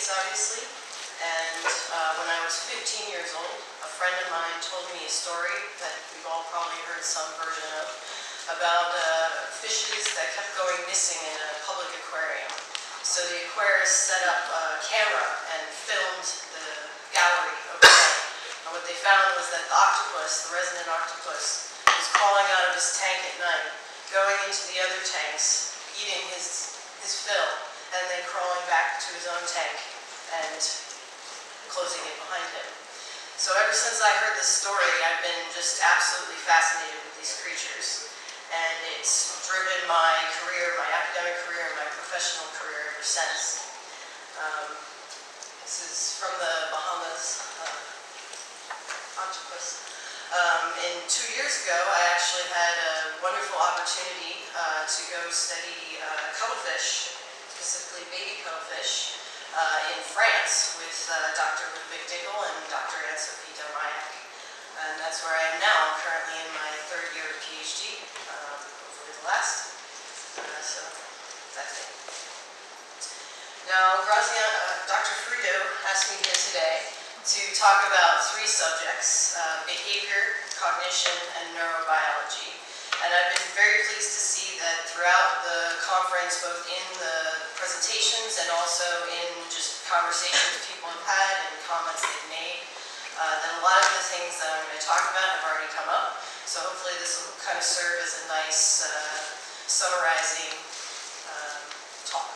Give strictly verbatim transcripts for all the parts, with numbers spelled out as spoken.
decades, obviously. And uh, when I was fifteen years old, a friend of mine told me a story that we've all probably heard some version of, about uh, fishes that kept going missing in a public aquarium. So the aquarist set up a camera and filmed the gallery overnight. And what they found was that the octopus, the resident octopus, was crawling out of his tank at night, going into the other tanks, eating his, his fill, and then crawling back to his own tank and closing it behind him. So ever since I heard this story, I've been just absolutely fascinated with these creatures. And it's driven my career, my academic career, and my professional career ever since. Um, this is from the Bahamas, uh, octopus. Um, and two years ago, I actually had a wonderful opportunity uh, to go study uh, cuttlefish, specifically baby cuttlefish, uh, in France with uh, Doctor Ludwig Dickel and Doctor Anne-Sophie Delmayac. And that's where I am now, currently in my third year of PhD, um, hopefully the last. Uh, so that's it. Now, Graziano, uh, Doctor Frito asked me here today to talk about three subjects, uh, behavior, cognition, and neurobiology. And I've been very pleased to see that throughout the conference, both in the presentations and also in just conversations people have had and comments they've made, uh, that a lot of the things that I'm going to talk about have already come up. So hopefully this will kind of serve as a nice uh, summarizing uh, talk.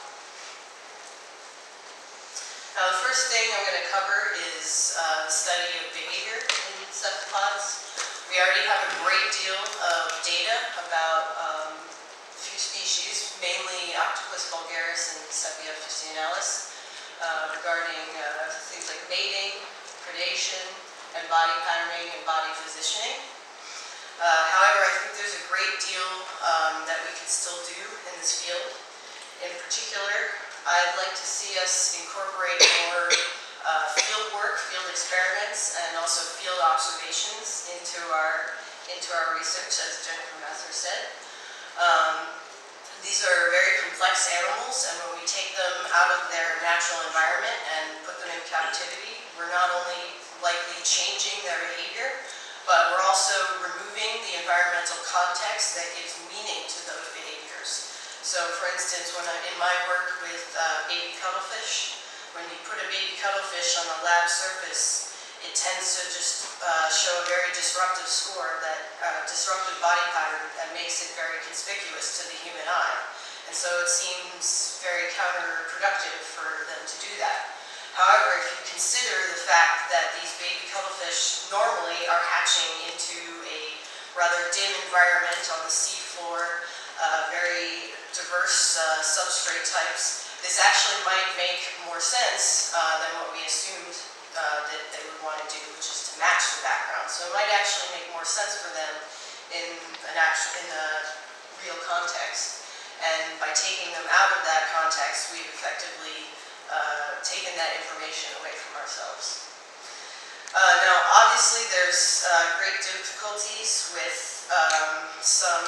Now, the first thing I'm going to cover is uh, the study of behavior in cephalopods. We already have a great deal of data about um, a few species, mainly Octopus vulgaris and Sepia officinalis, uh, regarding uh, things like mating, predation, and body patterning and body positioning. Uh, however, I think there's a great deal um, that we can still do in this field. In particular, I'd like to see us incorporate more uh, field work, field experiments, and also field observations into our into our research, as Jennifer Mather said. Um, these are very complex animals, and when we take them out of their natural environment and put them in captivity, we're not only likely changing their behavior, but we're also removing the environmental context that gives meaning to those behaviors. So, for instance, when I, in my work with uh, baby cuttlefish, when you put a baby cuttlefish on a lab surface, it tends to just uh, show a very disruptive score, that uh, disruptive body pattern that makes it very conspicuous to the human eye. And so it seems very counterproductive for them to do that. However, if you consider the fact that these baby cuttlefish normally are hatching into a rather dim environment on the seafloor, uh, very diverse uh, substrate types, this actually might make more sense uh, than what we assumed uh, that they would want to do, which is to match the background. So it might actually make more sense for them in an actual, in a real context. And by taking them out of that context, we've effectively uh, taken that information away from ourselves. Uh, now, obviously, there's uh, great difficulties with um, some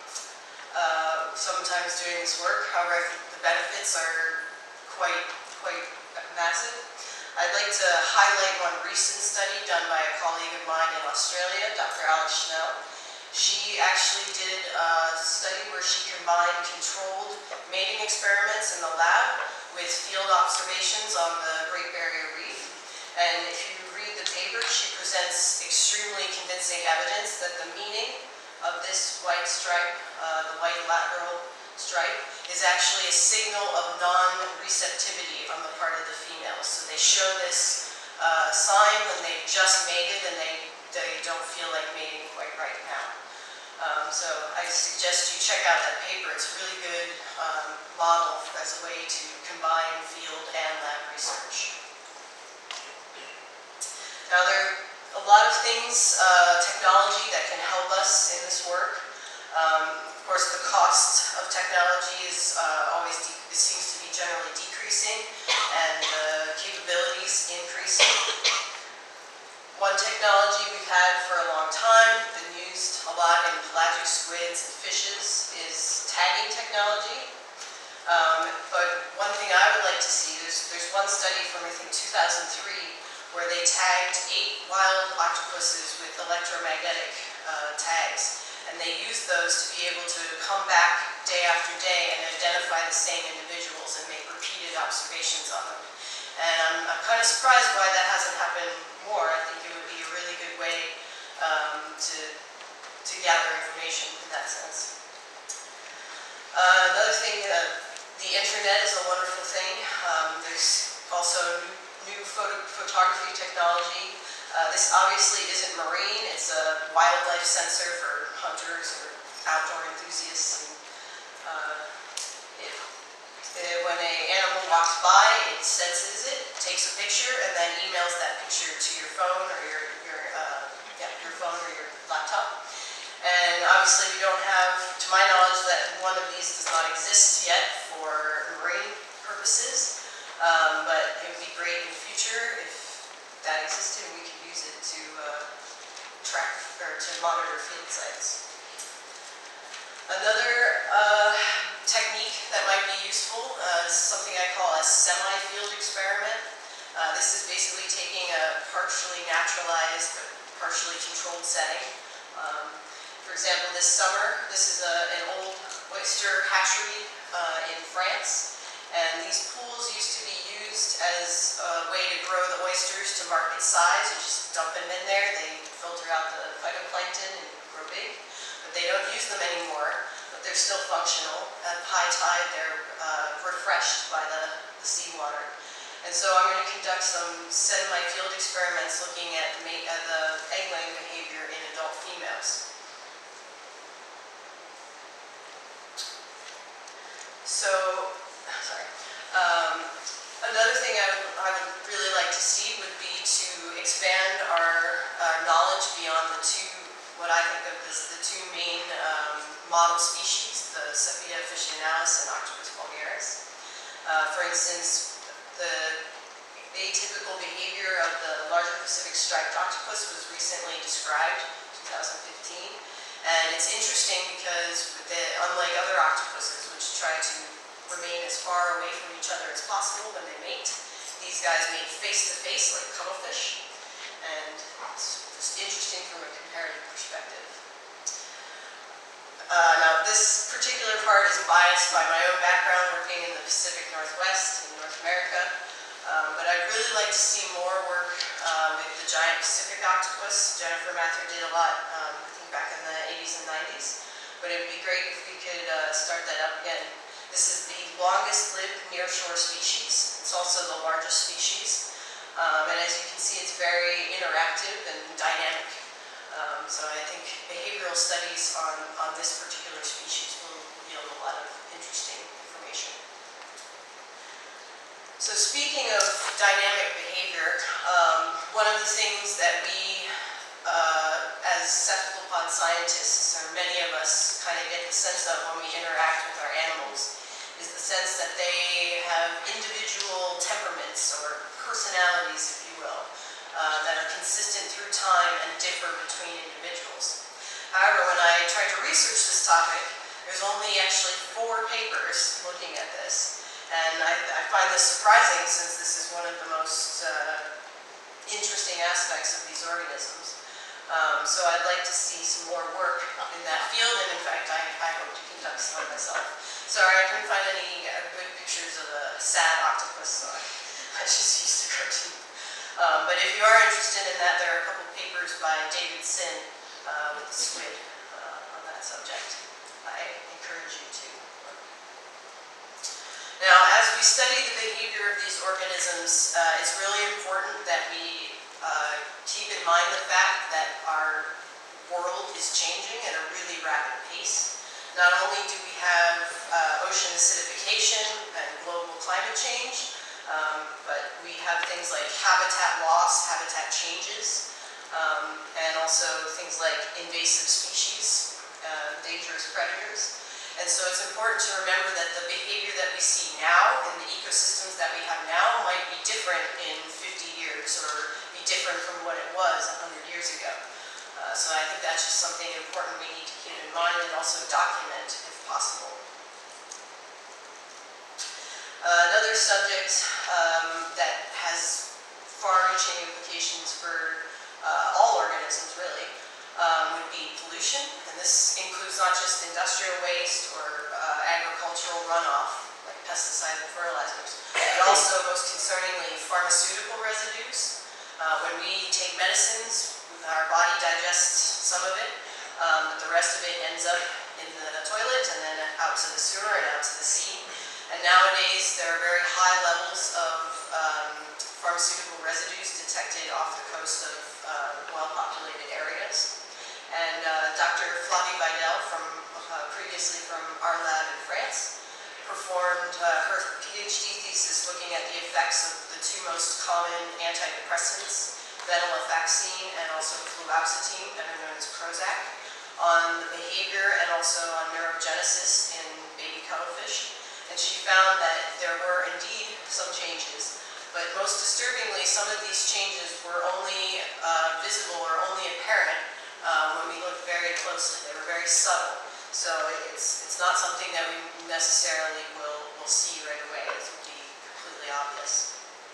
uh, sometimes doing this work. However, I think the benefits are quite, quite massive. I'd like to highlight one recent study done by a colleague of mine in Australia, Doctor Alex Schnell. She actually did a study where she combined controlled mating experiments in the lab with field observations on the Great Barrier Reef. And if you read the paper, she presents extremely convincing evidence that the meaning of this white stripe, uh, the white lateral stripe, is actually a signal of non-receptivity on the part of the females. So they show this uh, sign when they've just mated and they, they don't feel like mating quite right now. Um, so I suggest you check out that paper. It's a really good um, model as a way to combine field and lab research. Now, there are a lot of things, uh, technology that can help us in this work. Um, of course, the cost of technology is uh, always, it seems to be generally decreasing, and the capabilities increasing. One technology we've had for a long time, been used a lot in pelagic squids and fishes, is tagging technology. Um, but one thing I would like to see, there's, there's one study from I think two thousand three where they tagged eight wild octopuses with electromagnetic uh, tags, and they used those to be able to come back day after day and identify the same individuals and make repeated observations on them. And I'm, I'm kind of surprised why that hasn't happened more. I think it would be a really good way um, to, to gather information in that sense. Uh, another thing, uh, the internet is a wonderful thing. Um, there's also new, new photo, photography technology. Uh, this obviously isn't marine. It's a wildlife sensor for hunters or outdoor enthusiasts. And, uh, it, it, when an animal walks by, it senses it, takes a picture, and then emails that picture to your phone or your, your, uh, yeah, your phone or your laptop. And obviously we don't have, to my knowledge, that one of these does not exist yet for marine purposes, um, but it would be great in the future if that existed and we could use it to uh, track or to monitor field sites. Another uh, technique that might be useful uh, is something I call a semi-field experiment. Uh, this is basically taking a partially naturalized but partially controlled setting. Um, For example, this summer, this is a, an old oyster hatchery uh, in France, and these pools used to be used as a way to grow the oysters to market size. You just dump them in there, they filter out the phytoplankton and grow big, but they don't use them anymore, but they're still functional. At high tide, they're uh, refreshed by the, the seawater. And so I'm going to conduct some semi-field experiments looking at the, at the egg-laying behavior in adult females. So, sorry. Um, another thing I would, I would really like to see would be to expand our, our knowledge beyond the two, what I think of as the two main um, model species, the Cephalopod officinalis and Octopus vulgaris. Uh, for instance, the atypical behavior of the larger Pacific striped octopus was recently described in two thousand fifteen. And it's interesting because, the, unlike other octopuses, which try to remain as far away from each other as possible when they mate, these guys mate face-to-face like cuttlefish. And it's just interesting from a comparative perspective. Uh, now, this particular part is biased by my own background working in the Pacific Northwest in North America. Um, but I'd really like to see more work uh, with the giant Pacific octopus. Jennifer Mather did a lot um, back in the eighties and nineties, but it would be great if we could uh, start that up again. This is the longest lived nearshore species. It's also the largest species, um, and as you can see, it's very interactive and dynamic. Um, so I think behavioral studies on, on this particular species will yield a lot of interesting information. So speaking of dynamic behavior, um, one of the things that we Uh, as cephalopod scientists, or many of us kind of get the sense of when we interact with our animals, is the sense that they have individual temperaments or personalities, if you will, uh, that are consistent through time and differ between individuals. However, when I tried to research this topic, there's only actually four papers looking at this, and I, I find this surprising since this is one of the most uh, interesting aspects of these organisms. Um, so I'd like to see some more work in that field, and in fact, I, I hope to conduct some myself. Sorry, I couldn't find any uh, good pictures of a sad octopus, so I just used a cartoon. Um, but if you are interested in that, there are a couple papers by David Sin uh, with the squid uh, on that subject. I encourage you to. Now, as we study the behavior of these organisms, uh, it's really important that we uh, keep in mind the fact that our world is changing at a really rapid pace. Not only do we have uh, ocean acidification and global climate change, um, but we have things like habitat loss, habitat changes, um, and also things like invasive species, uh, dangerous predators. And so it's important to remember that the behavior that we see now in the ecosystems that we have now might be different in fifty years or be different from what it was one hundred years ago. Uh, so I think that's just something important we need to keep in mind and also document if possible. Uh, another subject um, that has far-reaching implications for uh, all organisms, really, um, would be pollution. And this includes not just industrial waste or uh, agricultural runoff, like pesticides and fertilizers, but also, most concerningly, pharmaceutical residues. Uh, when we take medicines, our body digests some of it, um, but the rest of it ends up in the toilet and then out to the sewer and out to the sea. And nowadays, there are very high levels of um, pharmaceutical residues detected off the coast of uh, well-populated areas. And uh, Doctor Flavie Vidal, from, uh, previously from our lab in France, performed uh, her PhD thesis looking at the effects of the two most common antidepressants, venlafaxine and also fluoxetine, better known as Prozac, on the behavior and also on neurogenesis in baby cuttlefish. And she found that there were indeed some changes, but most disturbingly, some of these changes were only uh, visible or only apparent uh, when we looked very closely. They were very subtle. So it's, it's not something that we necessarily will, will see right away. It would be completely obvious.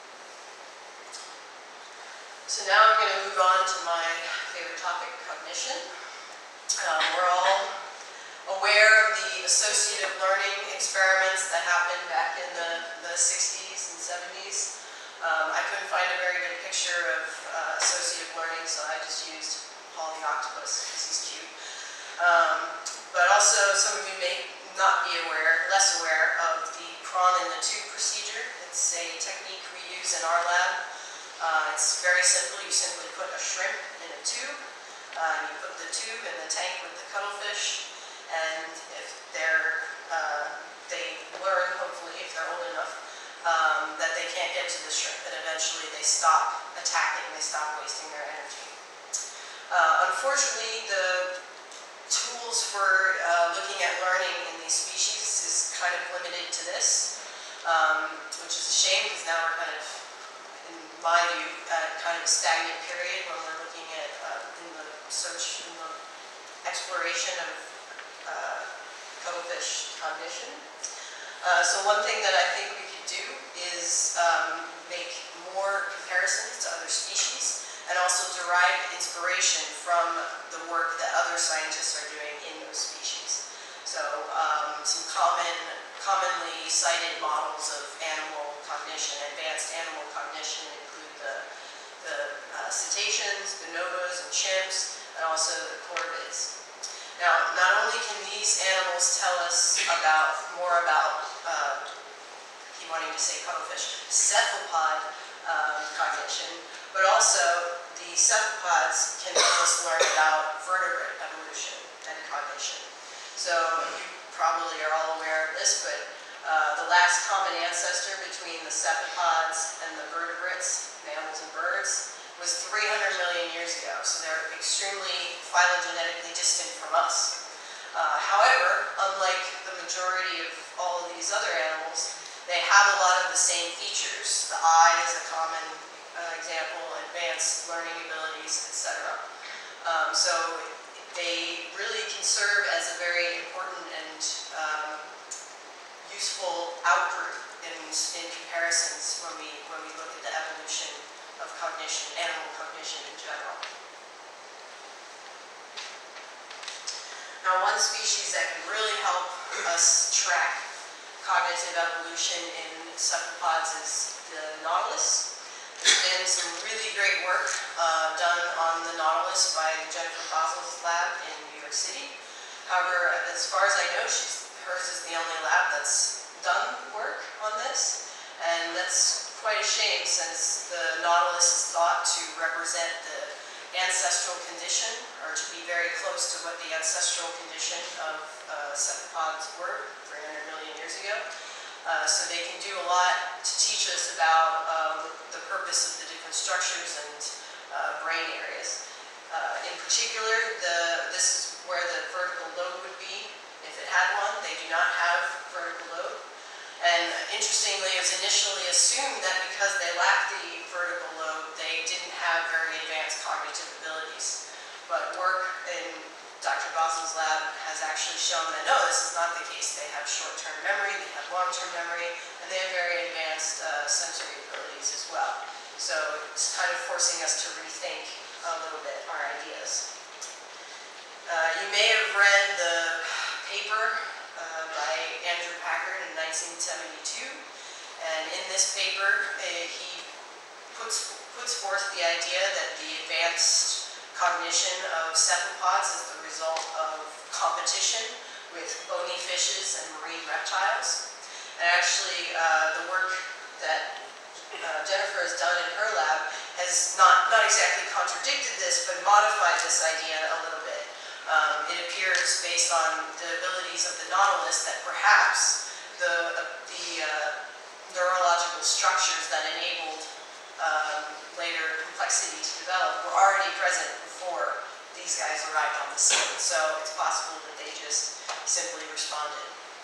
So now I'm going to move on to my favorite topic, cognition. Um, we're all aware of the associative learning experiments that happened back in the, the sixties and seventies. Um, I couldn't find a very good picture of uh, associative learning, so I just used Paul the octopus because he's cute. Um, but also, some of you may not be aware, less aware of the prawn in the tube procedure. It's a technique we use in our lab. Uh, it's very simple. You simply put a shrimp in a tube. Uh, you put the tube in the tank with the cuttlefish, and if they're, uh, they learn, hopefully, if they're old enough, um, that they can't get to the shrimp, and eventually they stop attacking, they stop wasting their energy. Uh, unfortunately, the tools for uh, looking at learning in these species is kind of limited to this, um, which is a shame, because now we're kind of, in my view, at kind of a stagnant period when we're looking at uh, in the search, in the exploration of uh, cuttlefish cognition. Uh, so one thing that I think we could do is um, make more comparisons to other species and also derive inspiration from the work that other scientists are doing in those species. So um, some common, commonly cited models of animal cognition, advanced animal cognition, include the, the uh, cetaceans, bonobos, and chimps, and also the corvids. Now, not only can these animals tell us about more about, uh, keep wanting to say cuttlefish, cephalopod um, cognition, but also the cephalopods can help us learn about vertebrate evolution and cognition. So you probably are all aware of this, but uh, the last common ancestor between the cephalopods and the vertebrates, mammals and birds, was three hundred million years ago. So they're extremely phylogenetically distant from us. Uh, however, unlike the majority of all of these other animals, they have a lot of the same features. The eye is a common uh, example, advanced learning abilities, et cetera. Um, so they really can serve as a very important and um, useful outgroup in, in comparisons when we, when we look at the evolution of cognition, animal cognition in general. Now, one species that can really help us track cognitive evolution in cephalopods is the nautilus. There's been some really great work uh, done on the nautilus by Jennifer Basil's lab in New York City. However, as far as I know, she's, hers is the only lab that's done work on this, and that's quite a shame, since the nautilus is thought to represent the ancestral condition, or to be very close to what the ancestral condition of uh, cephalopods were three hundred million years ago. Uh, so they can do a lot to teach us about um, the purpose of the different structures and uh, brain areas. Uh, in particular, the, this is where the vertical lobe would be if it had one. They do not have vertical lobe. And interestingly, it was initially assumed that because they lacked the vertical lobe, they didn't have very advanced cognitive abilities. But work in Doctor Basil's lab has actually shown that no, this is not the case. They have short-term memory, they have long-term memory, and they have very paper, uh, he puts, puts forth the idea that the advanced cognition of cephalopods is the result of competition with bony fishes and marine reptiles. And actually, uh, the work that uh, Jennifer has done in her lab has not, not exactly contradicted this, but modified this idea a little bit. Um, it appears, based on the abilities of the nautilus, that perhaps the, uh, the uh, neurological structures that enabled um, later complexity to develop were already present before these guys arrived on the scene. So it's possible that they just simply responded.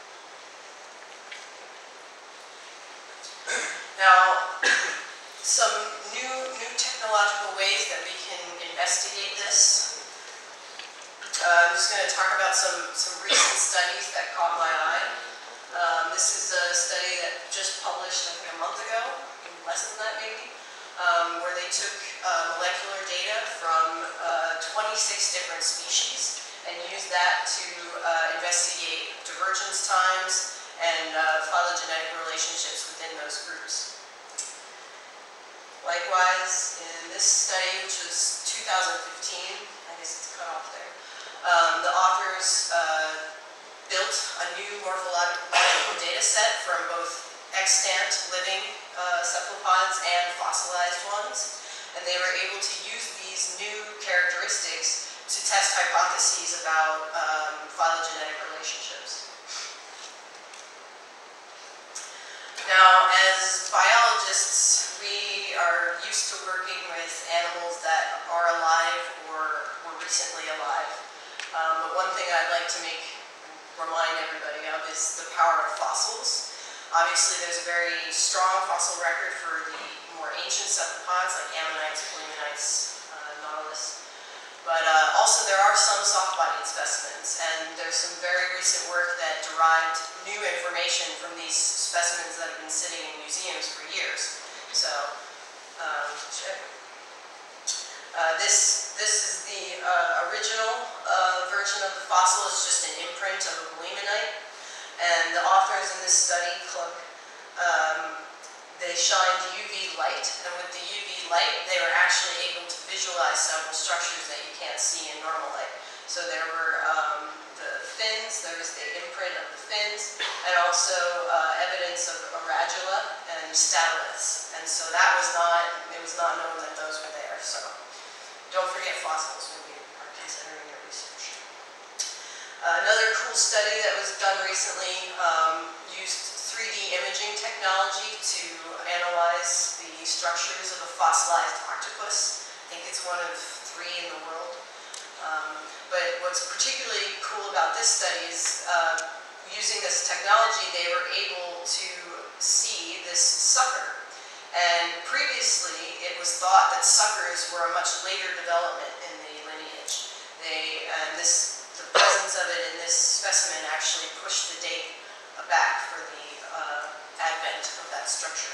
Now, some new, new technological ways that we can investigate this. Uh, I'm just going to talk about some, some recent studies that caught my eye. Um, this is a study that just published, I think, a month ago, less than that maybe, um, where they took uh, molecular data from uh, twenty-six different species and used that to uh, investigate divergence times and uh, phylogenetic relationships within those groups. Likewise, in this study, which was two thousand fifteen, I guess it's cut off there, um, the authors uh, built a new morphological data set from both extant living uh, cephalopods and fossilized ones, and they were able to use these new characteristics to test hypotheses about um, phylogenetic relationships. Now, as biologists, we are used to working with animals that are alive or were recently alive. Um, but one thing I'd like to make remind everybody of is the power of fossils. Obviously, there's a very strong fossil record for the more ancient cephalopods like ammonites, belemnites, uh, nautilus. But uh, also there are some soft-bodied specimens, and there's some very recent work that derived new information from these specimens that have been sitting in museums for years. So, um, check. Uh, this, this is the uh, original uh, version of the fossil. It's just an imprint of a belemnite. And the authors in this study, Club, um, they shined U V light, and with the U V light, they were actually able to visualize several structures that you can't see in normal light. So there were um, the fins, there was the imprint of the fins, and also uh, evidence of a radula and statoliths. And so that was not, it was not known that those were there. So don't forget fossils when you are considering your research. Uh, another cool study that was done recently um, used three D imaging technology to analyze the structures of a fossilized octopus. I think it's one of three in the world. Um, but what's particularly cool about this study is uh, using this technology, they were able to see this sucker. And previously, it was thought that suckers were a much later development in the lineage. They, and this, the presence of it in this specimen actually pushed the date back for the uh, advent of that structure.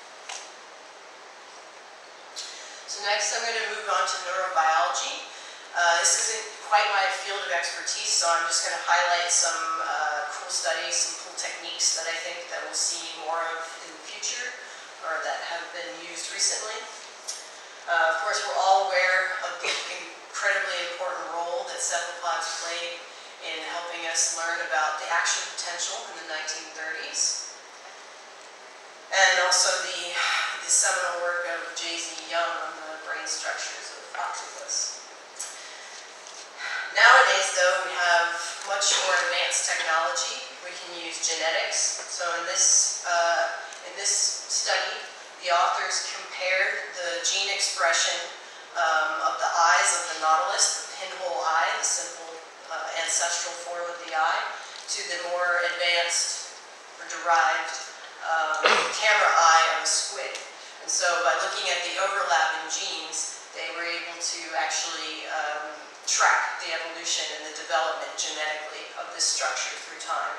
So next, I'm going to move on to neurobiology. Uh, this isn't quite my field of expertise, so I'm just going to highlight some uh, cool studies, some cool techniques that I think that we'll see more of in the future, or that have been used recently. Uh, of course, we're all aware of the incredibly important role that cephalopods played in helping us learn about the action potential in the nineteen thirties. And also the, the seminal work of J Z Young on the brain structures of octopus. Nowadays, though, we have much more advanced technology. We can use genetics. So in this, uh, in this study, the authors compared the gene expression um, of the eyes of the nautilus, the pinhole eye, the simple uh, ancestral form of the eye, to the more advanced or derived um, camera eye of a squid. And so by looking at the overlap in genes, they were able to actually um, track the evolution and the development genetically of this structure through time.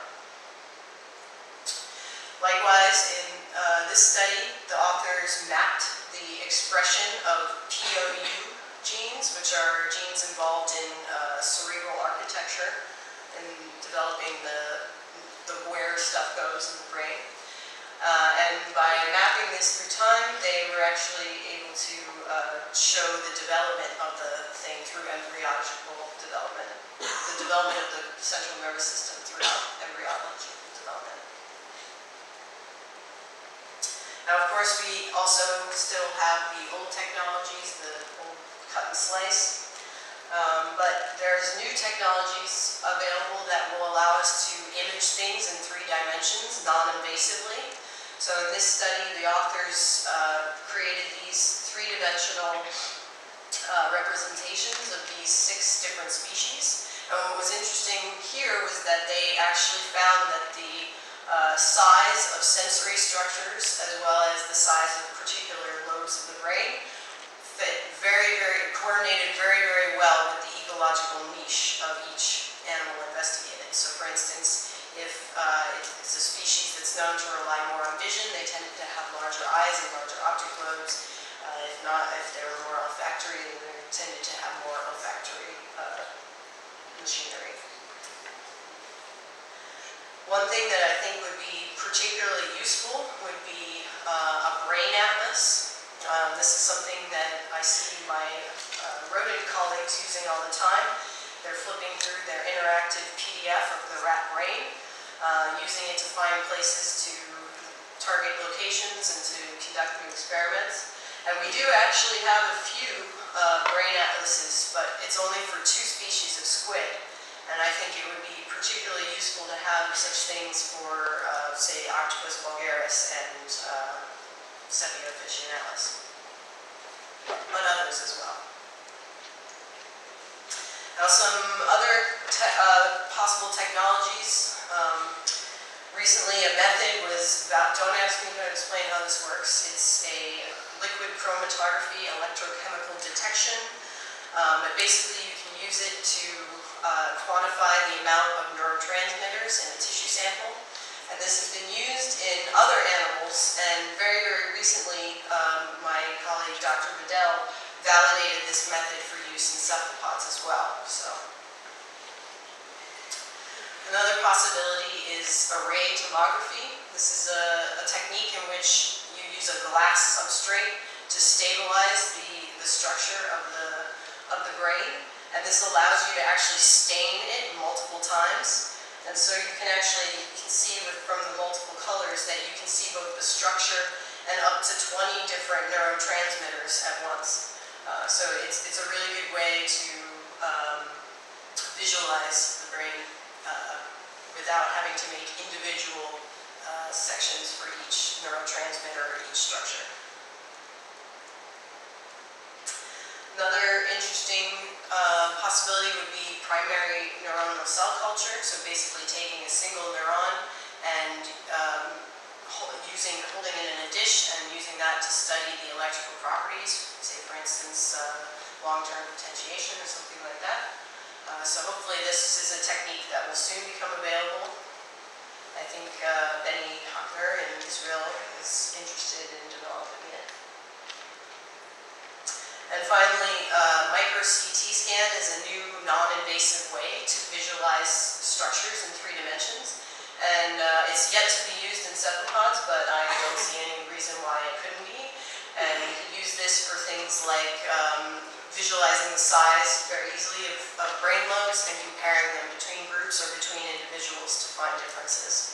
Likewise, in uh, this study, the authors mapped the expression of P O U genes, which are genes involved in uh, cerebral architecture and developing the, the where stuff goes in the brain. Uh, and by mapping this through time, they were actually able to uh, show the development of the thing through embryological development, the development of the central nervous system throughout embryological development. Now, of course, we also still have the old technologies, the old cut and slice. Um, but there's new technologies available that will allow us to image things in three dimensions non-invasively. So in this study, the authors uh, created these three-dimensional uh, representations of these six different species. And what was interesting here was that they actually found that the uh, size of sensory structures as well as the size of particular lobes of the brain fit very, very, coordinated very, very well with the ecological niche of each animal investigated. So for instance, if uh, it's a species that's known to rely more on vision, they tended to have larger eyes and larger optic lobes. Uh, if not, if they were more olfactory, then they tended to have more olfactory uh, machinery. One thing that I think would be particularly useful would be uh, a brain atlas. Um, this is something that I see my uh, rodent colleagues using all the time. They're flipping through their interactive P D F of the rat brain, uh, using it to find places to target locations and to conduct new experiments. And we do actually have a few uh, brain atlases, but it's only for two species of squid. And I think it would be particularly useful to have such things for, uh, say, Octopus vulgaris and uh, Cephalopod officinalis, but others as well. Now, some other te uh, possible technologies. Um, recently, a method was about, don't ask me to explain how this works. It's a liquid chromatography electrochemical detection. Um, but basically, you can use it to uh, quantify the amount of neurotransmitters in a tissue sample. And this has been used in other animals, and very, very recently, um, my colleague, Doctor Bedell, validated this method for use in cephalopods as well. So, another possibility is array tomography. This is a, a technique in which you use a glass substrate to stabilize the, the structure of the, of the brain, and this allows you to actually stain it multiple times. And so you can actually you can see with, from the multiple colors that you can see both the structure and up to twenty different neurotransmitters at once. Uh, so it's, it's a really good way to um, visualize the brain uh, without having to make individual uh, sections for each neurotransmitter or each structure. Another interesting uh, possibility would be primary neuronal cell culture, so basically taking a single neuron and um, hold, using, holding it in a dish and using that to study the electrical properties, say for instance uh, long-term potentiation or something like that. Uh, so hopefully this is a technique that will soon become available. I think uh, Benny Hockner in Israel is interested in developing it. And finally, uh, micro C T scan is a new non-invasive way to visualize structures in three dimensions. And uh, it's yet to be used in cephalopods, but I don't see any reason why it couldn't be. And you can use this for things like um, visualizing the size very easily of, of brain lobes and comparing them between groups or between individuals to find differences.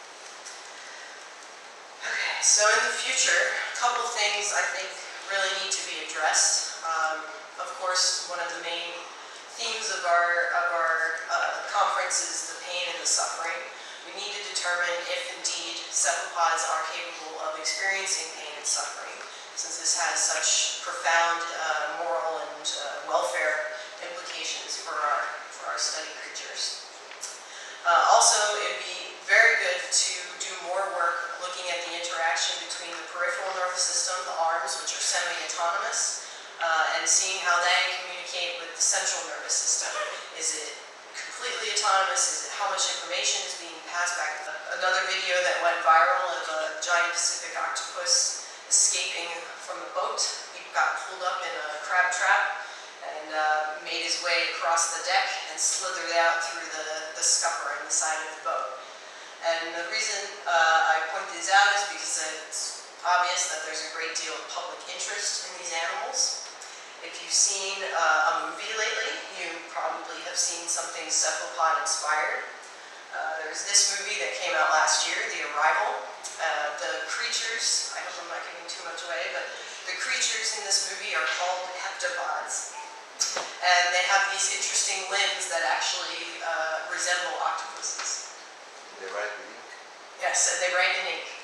Okay, so in the future, a couple things I think really need to be addressed. Um, of course, one of the main themes of our, of our uh, conference is the pain and the suffering. We need to determine if indeed cephalopods are capable of experiencing pain and suffering, since this has such profound uh, moral and uh, welfare implications for our, for our study creatures. Uh, also, it would be very good to do more work looking at the interaction between the peripheral nervous system, the arms, which are semi-autonomous, uh, and seeing how they communicate with the central nervous system. Is it completely autonomous? Is it how much information is being passed back? Another video that went viral of a giant Pacific octopus escaping from a boat. He got pulled up in a crab trap and uh, made his way across the deck and slithered out through the, the scupper in the side of the boat. And the reason uh, I point these out is because it's obvious that there's a great deal of public interest in these animals. If you've seen uh, a movie lately, you probably have seen something cephalopod inspired. Uh, there's this movie that came out last year, The Arrival. Uh, the creatures, I hope I'm not giving too much away, but the creatures in this movie are called heptapods. And they have these interesting limbs that actually uh, resemble octopuses. They write in ink? Yes, and they write in ink.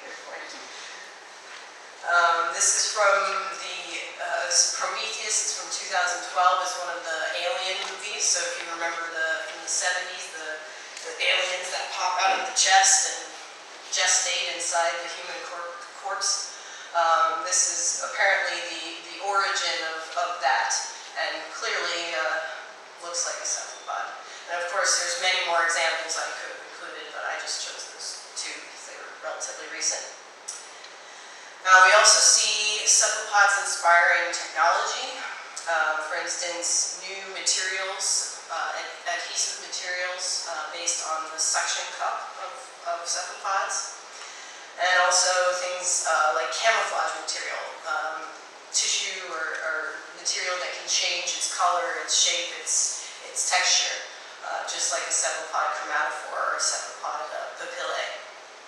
Um, this is from the uh, Prometheus. It's from two thousand twelve. It's one of the Alien movies. So if you remember the from the seventies, the, the aliens that pop out of the chest and gestate inside the human cor corpse. Um, this is apparently the, the origin of, of that, and clearly uh, looks like a cephalopod. And of course, there's many more examples I could have included, but I just chose those two because they were relatively recent. Now, we also see cephalopods inspiring technology. Uh, for instance, new materials, uh, adhesive materials uh, based on the suction cup of, of cephalopods. And also things uh, like camouflage material, um, tissue or, or material that can change its color, its shape, its, its texture, uh, just like a cephalopod chromatophore or a cephalopod uh, papillae.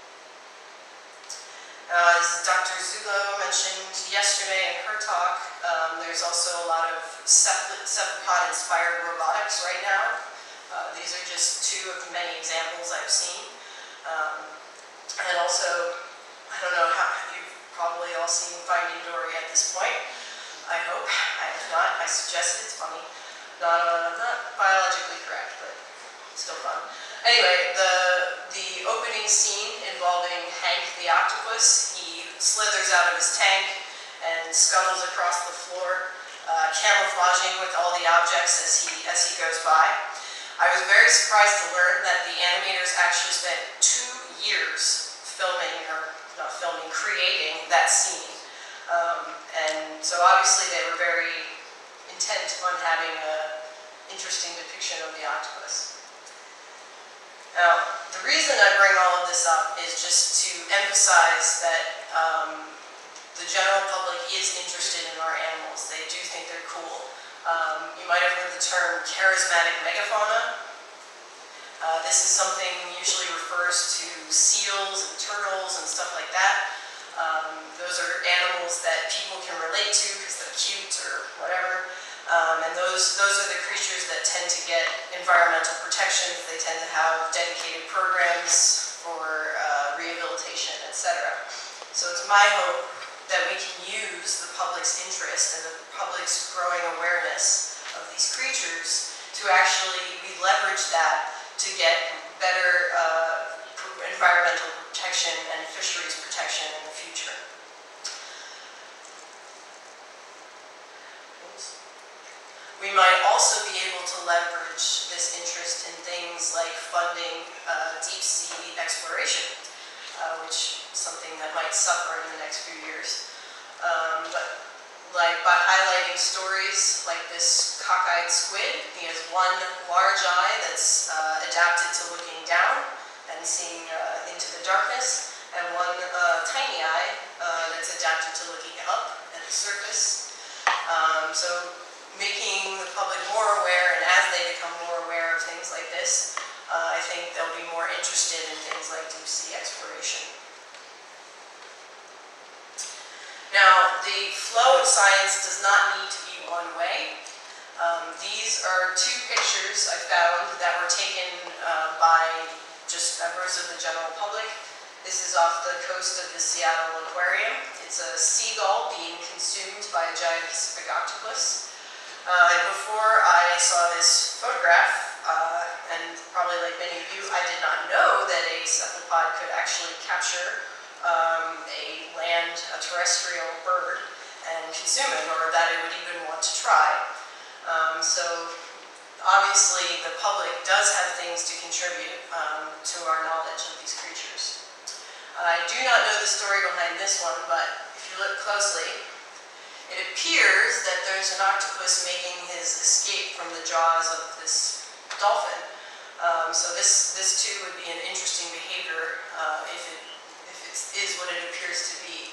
Uh, as Doctor Zullo mentioned yesterday in her talk, um, there's also a lot of cephalopod-inspired robotics right now. Uh, these are just two of the many examples I've seen. Um, and also, I don't know how, you've probably all seen Finding Dory at this point. I hope. I have not. I suggest it's funny. Not, uh, not biologically correct, but still fun. Anyway, the, the opening scene involving Hank the octopus, he slithers out of his tank and scuttles across the floor, uh, camouflaging with all the objects as he, as he goes by. I was very surprised to learn that the animators actually spent two years filming, or not filming, creating that scene. Um, and so obviously they were very intent on having an interesting depiction of the octopus. Now, the reason I bring all of this up is just to emphasize that um, the general public is interested in our animals. They do think they're cool. Um, you might have heard the term charismatic megafauna. Uh, this is something usually refers to seals and turtles and stuff like that. Um, those are animals that people can relate to because they're cute or whatever. Um, and those, those are the creatures that tend to get environmental protection. They tend to have dedicated programs for uh, rehabilitation, et cetera. So it's my hope that we can use the public's interest and the public's growing awareness of these creatures to actually, we leverage that to get better uh, environmental protection and fisheries protection in the future. We might also be able to leverage this interest in things like funding uh, deep sea exploration, uh, which is something that might suffer in the next few years. Um, but like by highlighting stories like this cockeyed squid, he has one large eye that's uh, adapted to looking down and seeing uh, into the darkness, and one uh, tiny eye uh, that's adapted to looking up at the surface. Um, so making the public more aware, and as they become more aware of things like this, uh, I think they'll be more interested in things like deep sea exploration. Now, the flow of science does not need to be one way. Um, these are two pictures I found that were taken uh, by just members of the general public. This is off the coast of the Seattle Aquarium. It's a seagull being consumed by a giant Pacific octopus. Uh, and before I saw this photograph, uh, and probably like many of you, I did not know that a cephalopod could actually capture um, a land, a terrestrial bird, and consume it, or that it would even want to try. Um, so obviously the public does have things to contribute um, to our knowledge of these creatures. I do not know the story behind this one, but if you look closely, it appears that there's an octopus making his escape from the jaws of this dolphin. Um, so this, this too would be an interesting behavior uh, if it, if it is what it appears to be.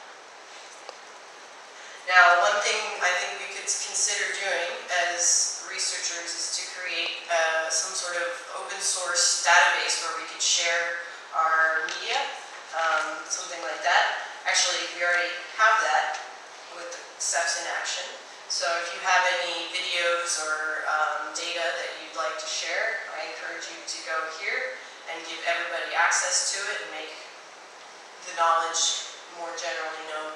Now, one thing I think we could consider doing as researchers is to create uh, some sort of open source database where we could share our media, um, something like that. Actually, we already have that with the Cephs in Action. So if you have any videos or um, data that you'd like to share, I encourage you to go here and give everybody access to it and make the knowledge more generally known.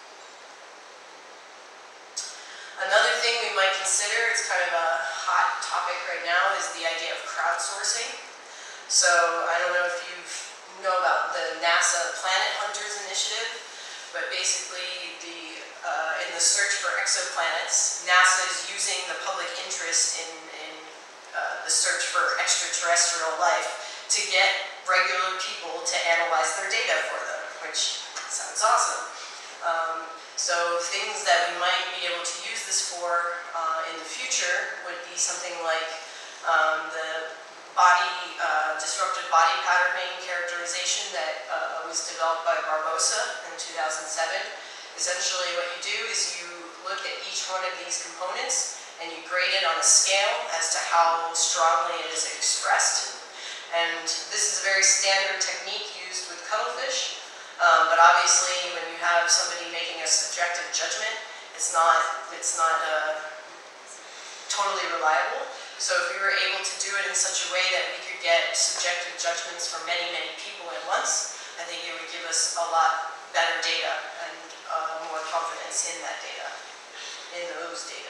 Another thing we might consider, it's kind of a hot topic right now, is the idea of crowdsourcing. So I don't know if you know about the NASA Planet Hunters initiative, but basically the, uh, in the search for exoplanets, NASA is using the public interest in, in uh, the search for extraterrestrial life to get regular people to analyze their data for them, which sounds awesome. Um, so things that we might be able to use this for uh, in the future would be something like um, the body, uh, disrupted body patterning characterization that uh, was developed by Barbosa in two thousand seven. Essentially what you do is you look at each one of these components and you grade it on a scale as to how strongly it is expressed. And this is a very standard technique used with cuttlefish. Um, but obviously, when you have somebody making a subjective judgment, it's not, it's not uh, totally reliable. So if we were able to do it in such a way that we could get subjective judgments from many, many people at once, I think it would give us a lot better data and uh, more confidence in that data, in those data.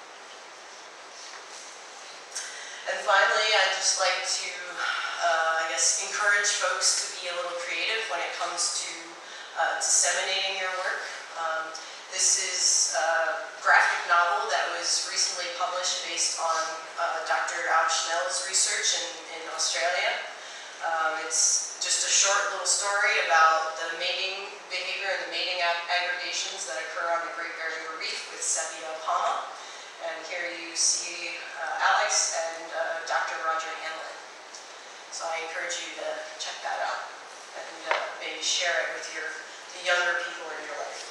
And finally, I'd just like to, uh, I guess, encourage folks to be a little creative when it comes to uh, disseminating your work. Um, this is a graphic novel that was recently published based on uh, Doctor Alex Schnell's research in, in Australia. Um, it's just a short little story about the mating behavior and the mating ag aggregations that occur on the Great Barrier Reef with Cephalopod. And here you see uh, Alex and uh, Doctor Roger Hanlon. So I encourage you to check that out and uh, maybe share it with your the younger people in your life.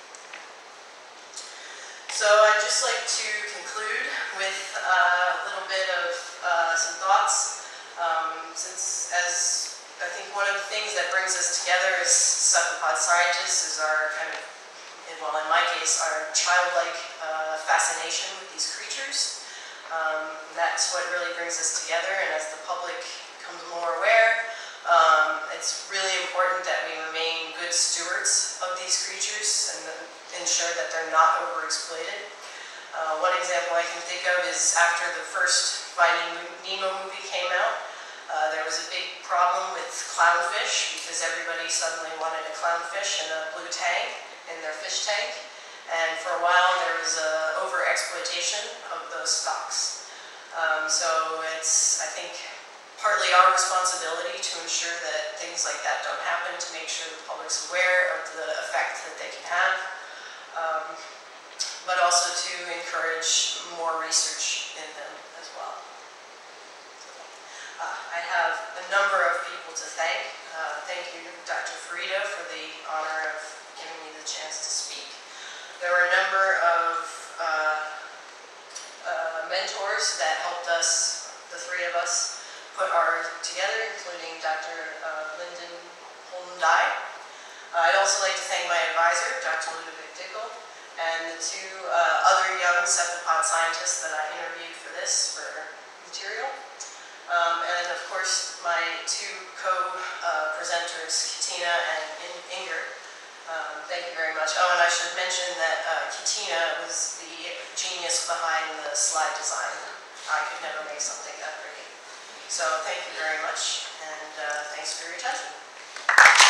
So I'd just like to conclude with uh, a little bit of uh, some thoughts. Um, since, as I think one of the things that brings us together as cephalopod scientists is our kind of, well, in my case, our childlike uh, fascination with these creatures. Um, that's what really brings us together, and as the public becomes more aware, um, it's really important that we remain good stewards of these creatures and ensure that they're not overexploited. Uh, one example I can think of is after the first Finding Nemo movie came out, uh, there was a big problem with clownfish because everybody suddenly wanted a clownfish in a blue tank in their fish tank, and for a while there was a over-exploitation of those stocks. Um, so it's, I think, partly our responsibility to ensure that things like that don't happen, to make sure the public's aware of the effect that they can have, um, but also to encourage more research in them as well. Uh, I have a number of people to thank. Uh, thank you, Doctor Farida, for the honor of giving me the chance to speak. There were a number of uh, uh, mentors that helped us, the three of us, put ours together, including Doctor Uh, Lyndon Holden-Dye. Uh, I'd also like to thank my advisor, Doctor Ludovic Dickel, and the two uh, other young cephalopod scientists that I interviewed for this, for material. Um, and of course, my two co-presenters, uh, Katina and In Inger. Um, thank you very much. Oh, and I should mention that uh, Katina was the genius behind the slide design. I could never make something that pretty. So thank you very much, and uh, thanks for your attention.